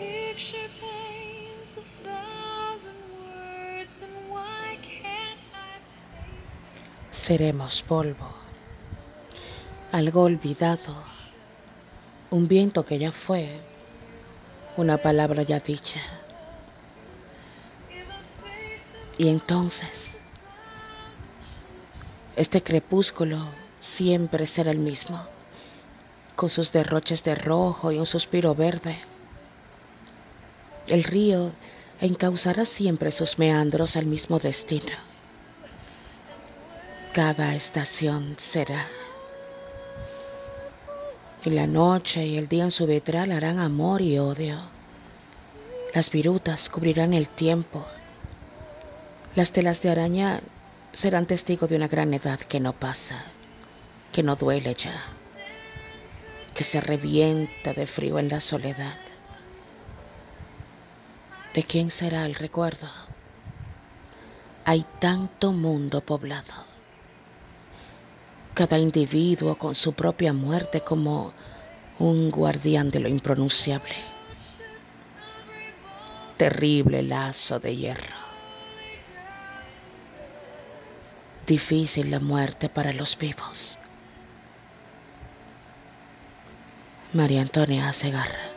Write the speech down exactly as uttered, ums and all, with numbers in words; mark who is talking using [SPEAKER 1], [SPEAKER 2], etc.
[SPEAKER 1] Seremos polvo, algo olvidado, un viento que ya fue, una palabra ya dicha. Y entonces, este crepúsculo siempre será el mismo, con sus derroches de rojo y un suspiro verde. El río encauzará siempre sus meandros al mismo destino. Cada estación será. Y la noche y el día en su vitral harán amor y odio. Las virutas cubrirán el tiempo. Las telas de araña serán testigo de una gran edad que no pasa, que no duele ya, que se revienta de frío en la soledad. ¿De quién será el recuerdo? Hay tanto mundo poblado. Cada individuo con su propia muerte como un guardián de lo impronunciable. Terrible lazo de hierro. Difícil la muerte para los vivos. María Antonia Segarra.